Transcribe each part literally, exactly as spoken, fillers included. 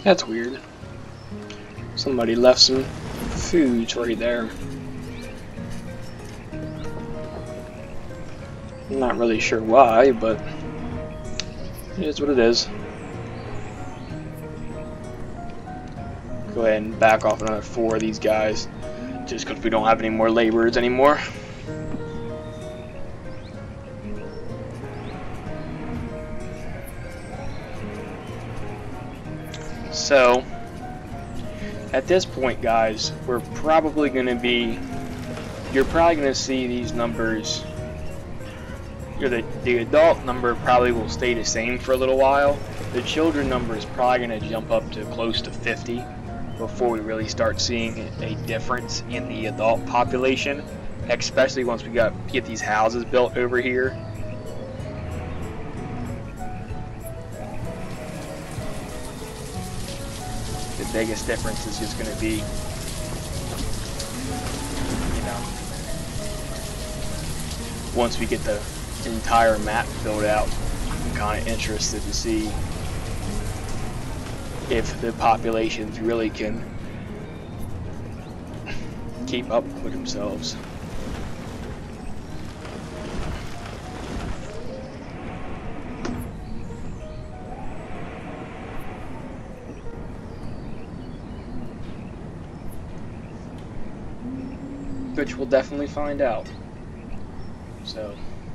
That's weird. Somebody left some foods right there. I'm not really sure why, but it is what it is. Go ahead and back off another four of these guys, just because we don't have any more laborers anymore. So, at this point, guys, we're probably going to be, you're probably going to see these numbers, you know, the, the adult number probably will stay the same for a little while. The children number is probably going to jump up to close to fifty before we really start seeing a difference in the adult population, especially once we got get these houses built over here. The biggest difference is just going to be, you know, once we get the entire map filled out. I'm kind of interested to see if the populations really can keep up with themselves. Which we'll definitely find out. So,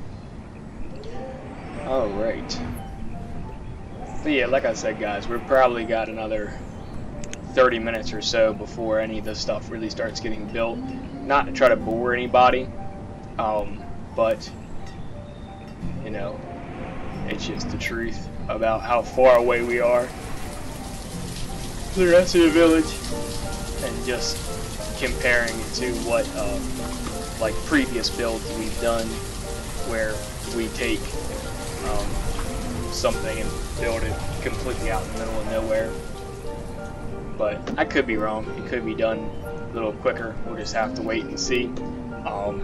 all right. But yeah, like I said, guys, we've probably got another thirty minutes or so before any of this stuff really starts getting built. Not to try to bore anybody, um, but, you know, it's just the truth about how far away we are from the rest of the village, and just comparing it to what, um, like, previous builds we've done, where we take um, something and build it completely out in the middle of nowhere. But I could be wrong. It could be done a little quicker. We'll just have to wait and see. Um,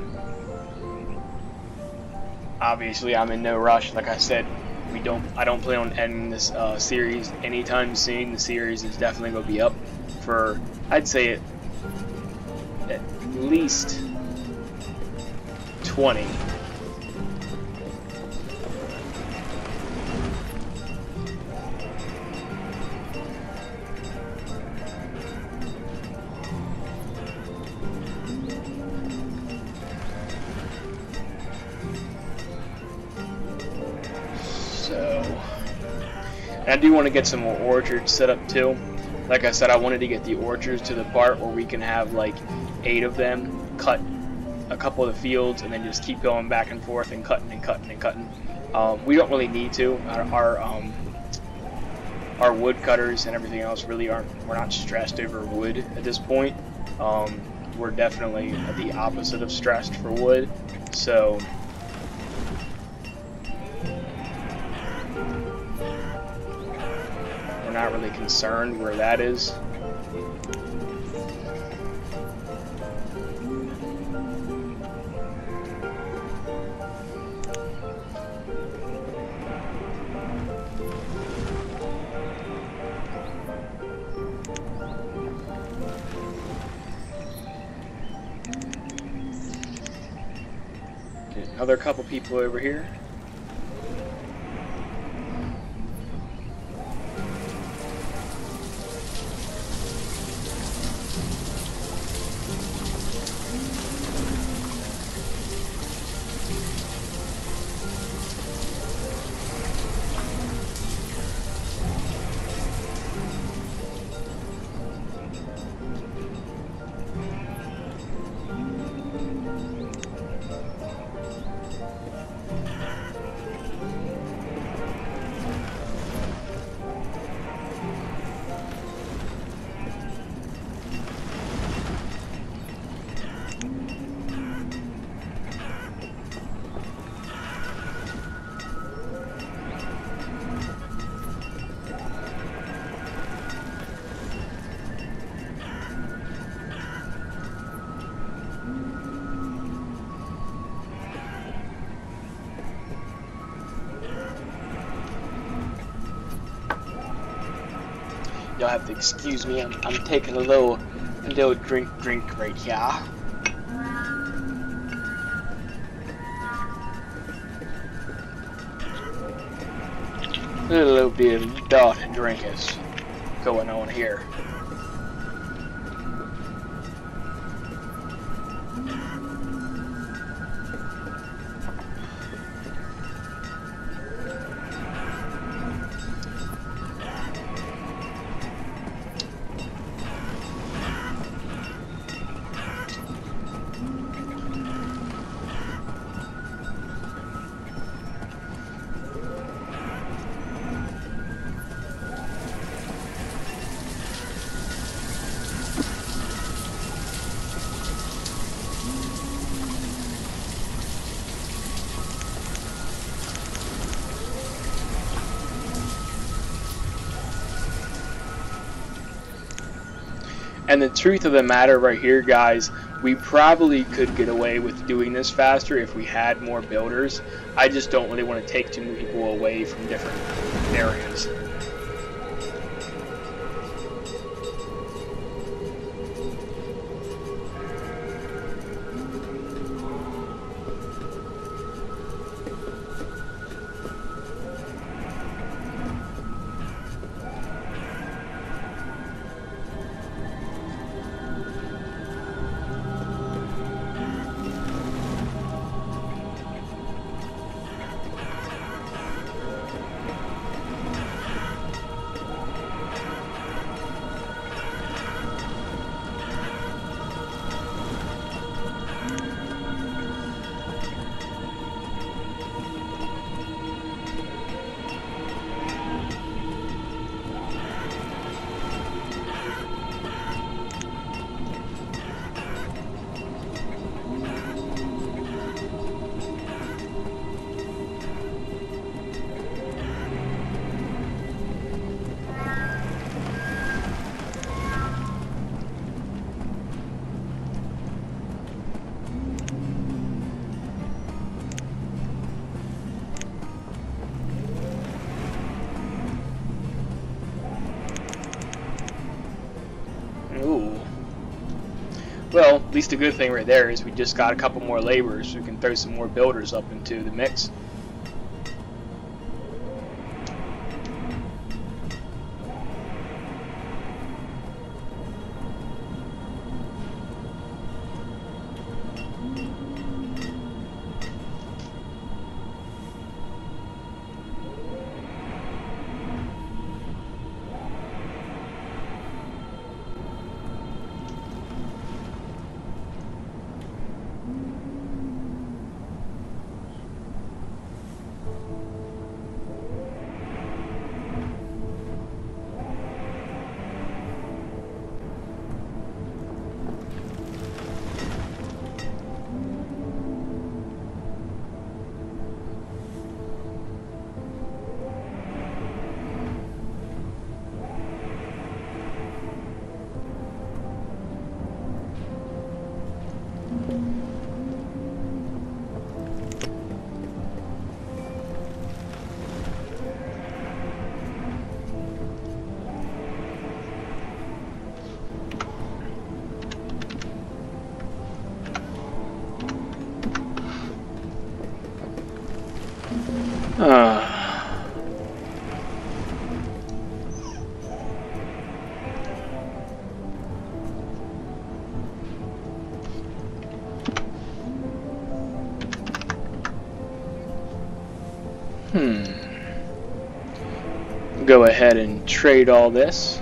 obviously, I'm in no rush. Like I said, we don't. I don't plan on ending this uh, series anytime soon. The series is definitely going to be up for, I'd say, it at least twenty. I do want to get some more orchards set up too. Like I said, I wanted to get the orchards to the part where we can have like eight of them, cut a couple of the fields, and then just keep going back and forth and cutting and cutting and cutting. Um, we don't really need to. Our our, um, our wood cutters and everything else really aren't. We're not stressed over wood at this point. Um, we're definitely the opposite of stressed for wood. So. Not really concerned where that is. Okay, another couple people over here. You'll have to excuse me. I'm, I'm taking a little, a little drink, drink right here. A little bit of adult drinkers going on here. And the truth of the matter right here, guys, we probably could get away with doing this faster if we had more builders. I just don't really want to take too many people away from different areas. Ooh. Well, at least the good thing right there is we just got a couple more laborers. We can throw some more builders up into the mix. Uh. Hmm. Go ahead and trade all this.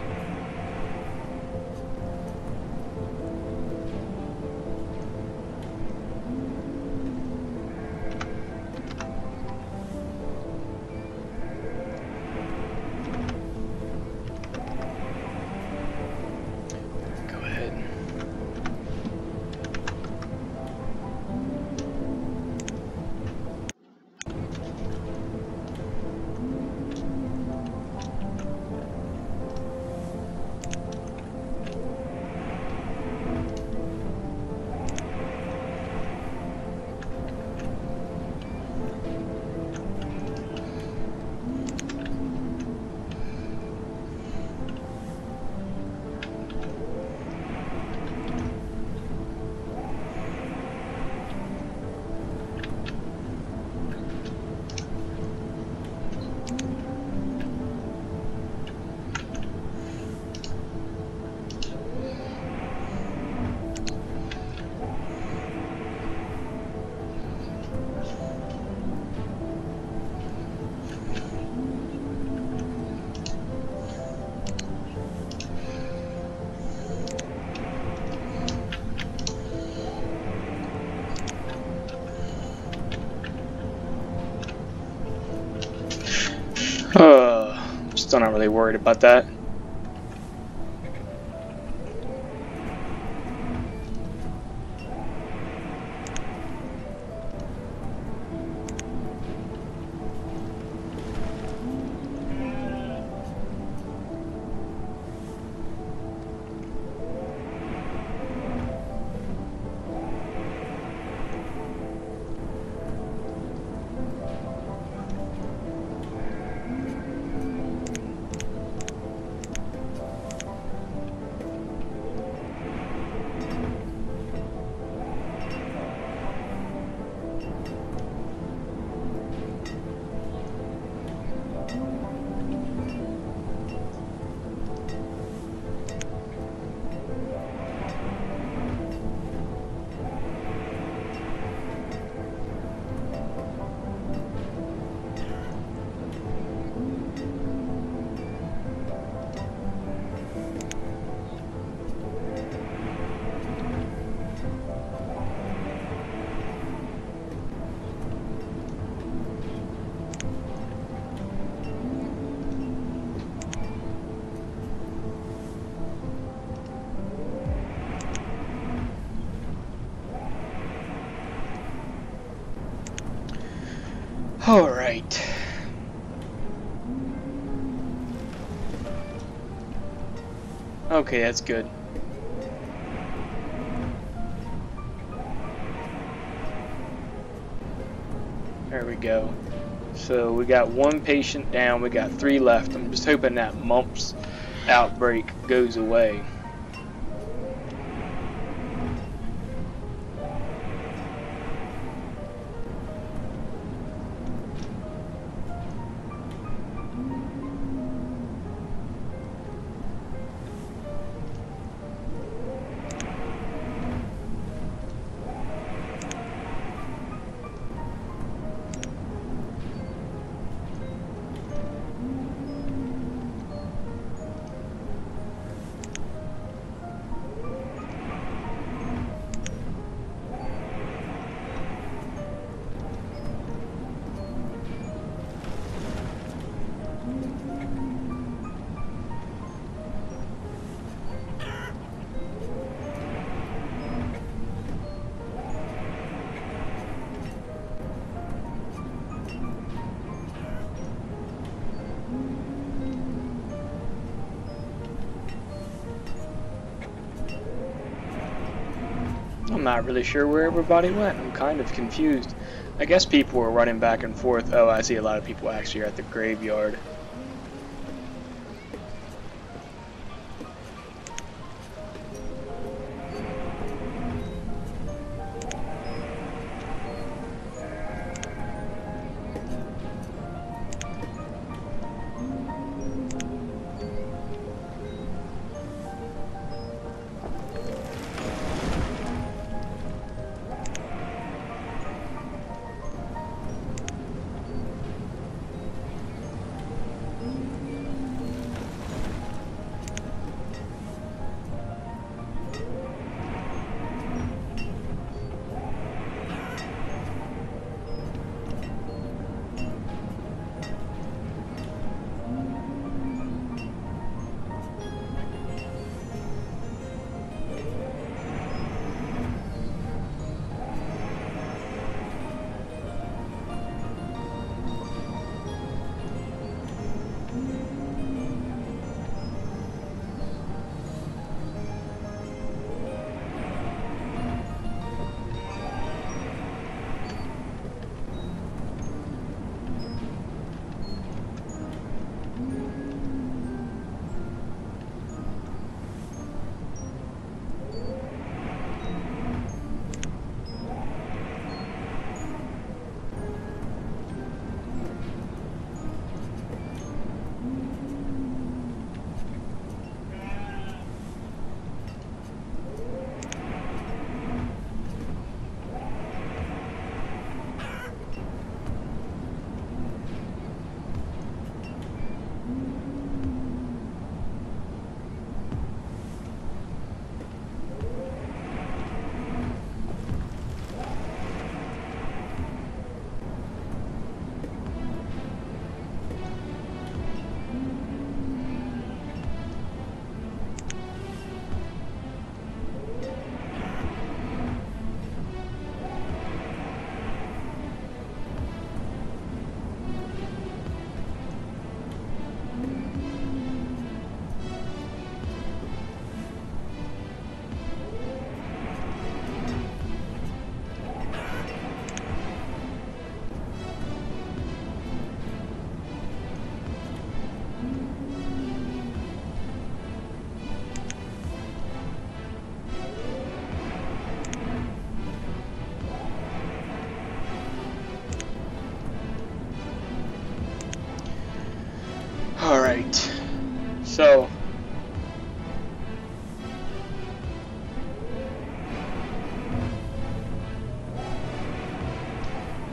Still not really worried about that. All right. Okay, that's good. There we go. So we got one patient down, we got three left. I'm just hoping that mumps outbreak goes away. I'm not really sure where everybody went. I'm kind of confused. I guess people were running back and forth. Oh, I see a lot of people actually are at the graveyard.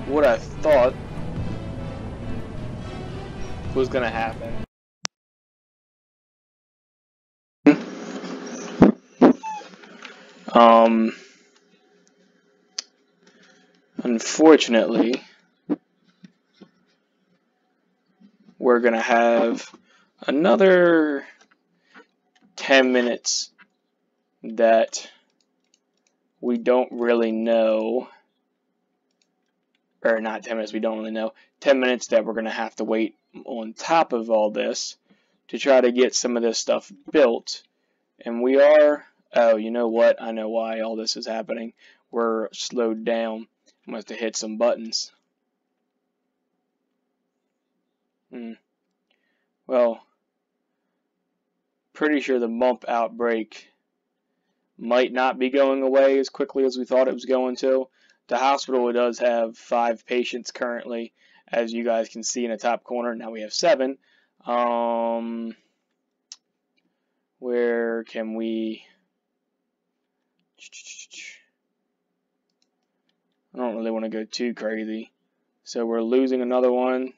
what I thought was gonna happen. Um, unfortunately, we're gonna have another ten minutes that we don't really know, or not ten minutes we don't really know, ten minutes that we're gonna have to wait on top of all this to try to get some of this stuff built. And we are, oh, you know what? I know why all this is happening. We're slowed down. Must have hit some buttons. Hmm. Well, pretty sure the mump outbreak might not be going away as quickly as we thought it was going to. The hospital does have five patients currently, as you guys can see in the top corner. Now we have seven. Um, where can we... I don't really want to go too crazy. So we're losing another one.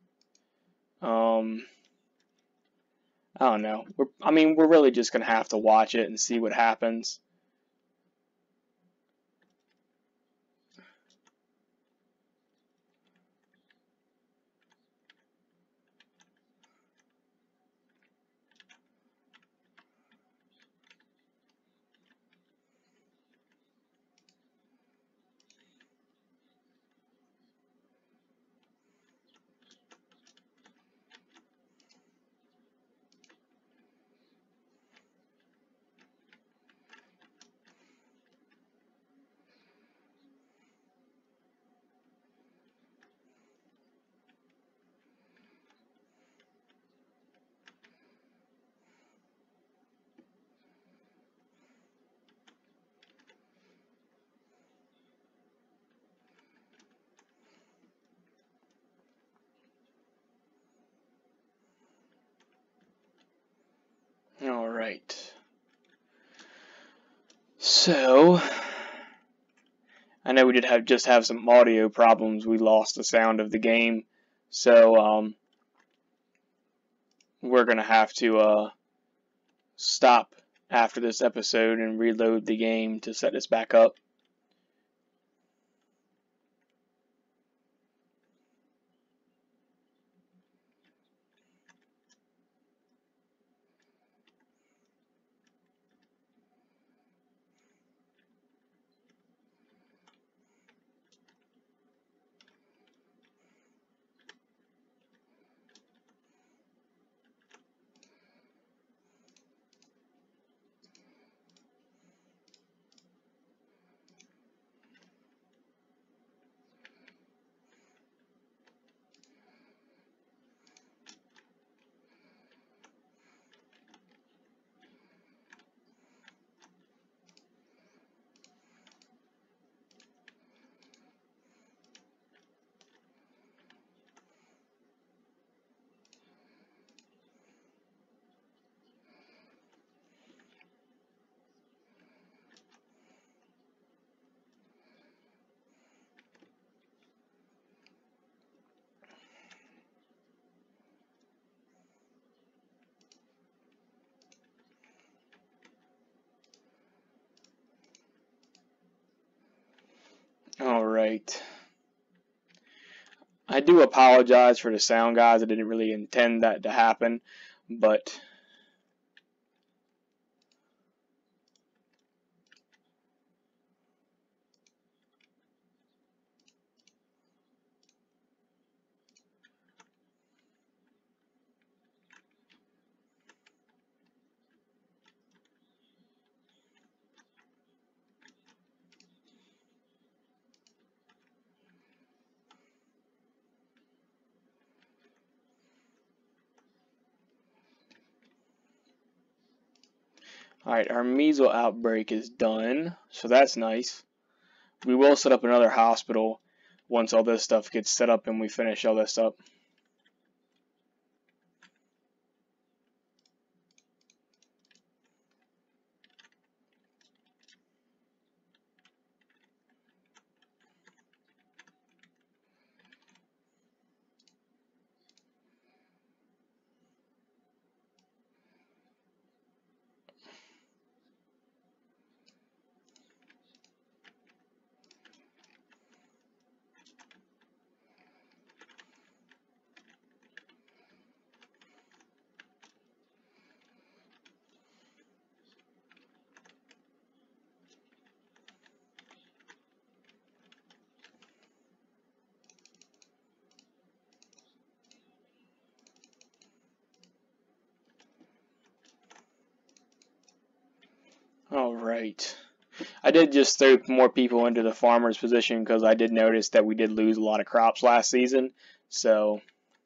Um, I don't know. We're, I mean, we're really just going to have to watch it and see what happens. All right. So, I know we did have just have some audio problems. We lost the sound of the game. So, um, we're going to have to uh, stop after this episode and reload the game to set this back up. All right. I do apologize for the sound, guys. I didn't really intend that to happen, but alright, our measles outbreak is done, so that's nice. We will set up another hospital once all this stuff gets set up and we finish all this up. Alright. I did just throw more people into the farmer's position because I did notice that we did lose a lot of crops last season. So,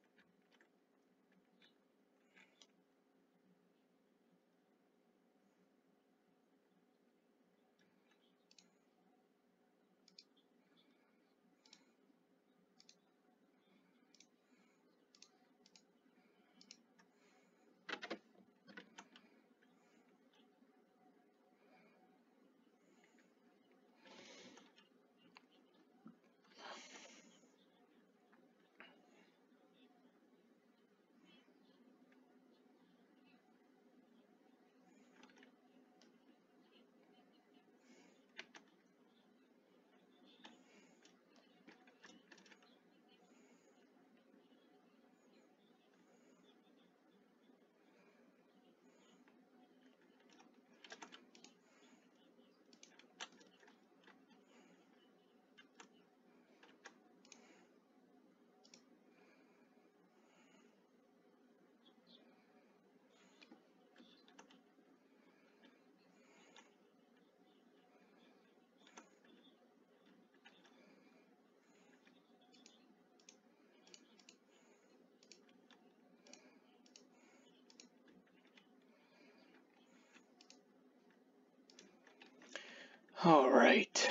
alright.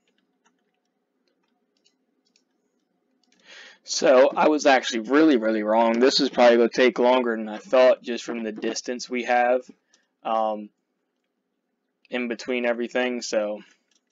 So, I was actually really, really wrong. This is probably going to take longer than I thought just from the distance we have um, in between everything. So,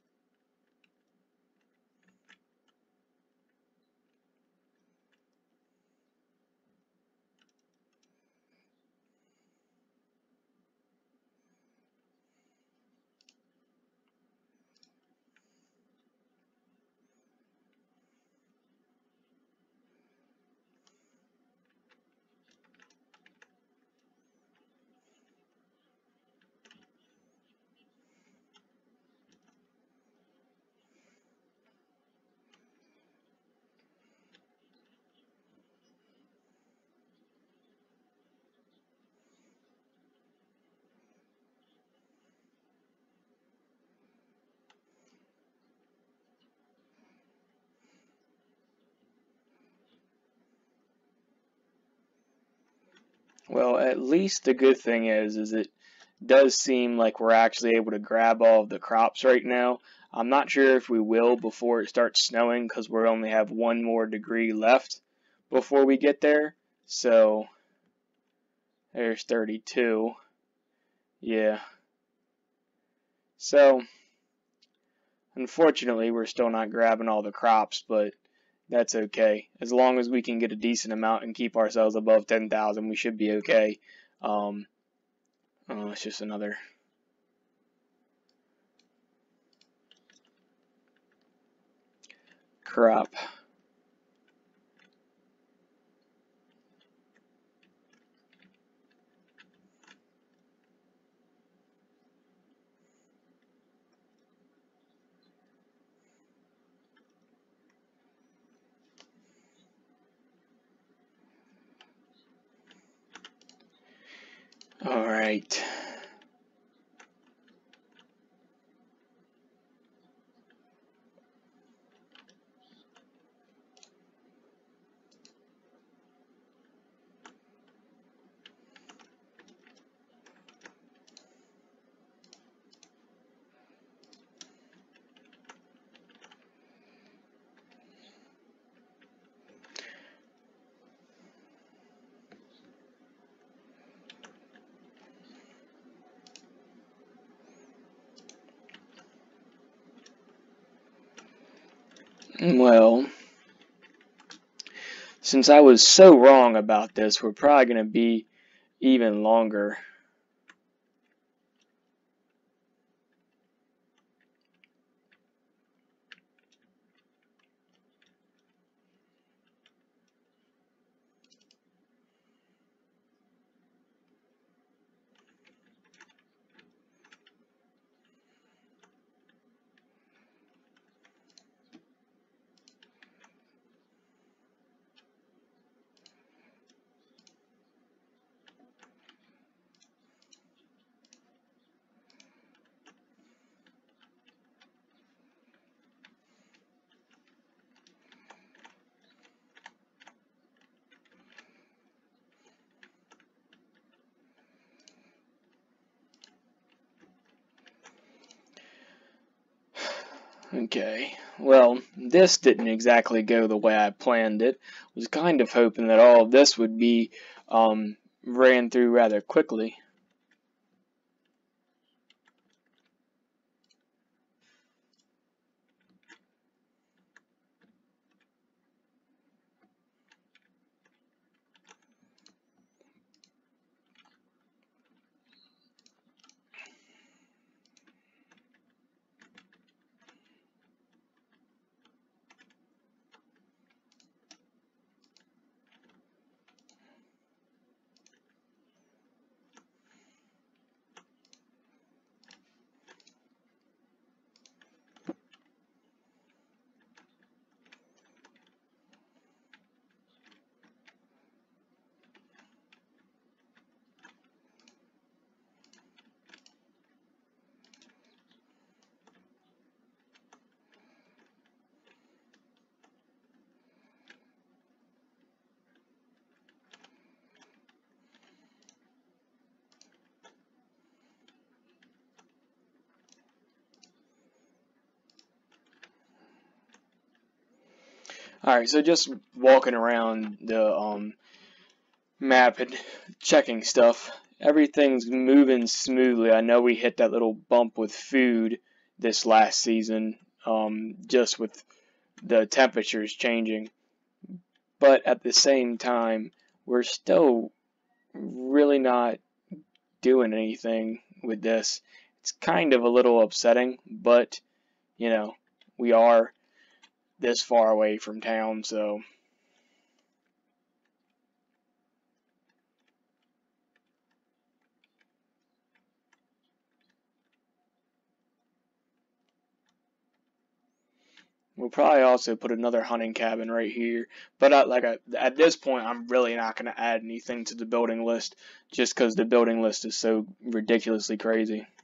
well, at least the good thing is, is it does seem like we're actually able to grab all of the crops right now. I'm not sure if we will before it starts snowing because we only have one more degree left before we get there. So, there's thirty-two. Yeah. So, unfortunately, we're still not grabbing all the crops, but that's okay. As long as we can get a decent amount and keep ourselves above ten thousand, we should be okay. Um, oh, it's just another. Crop. All right. Well, since I was so wrong about this, we're probably going to be even longer. Okay, well, this didn't exactly go the way I planned it. Was kind of hoping that all of this would be um, ran through rather quickly. Alright, so just walking around the um, map and checking stuff. Everything's moving smoothly. I know we hit that little bump with food this last season, um, just with the temperatures changing. But at the same time, we're still really not doing anything with this. It's kind of a little upsetting, but, you know, we are this far away from town, so... We'll probably also put another hunting cabin right here, but uh, like I, at this point, I'm really not going to add anything to the building list, just because the building list is so ridiculously crazy.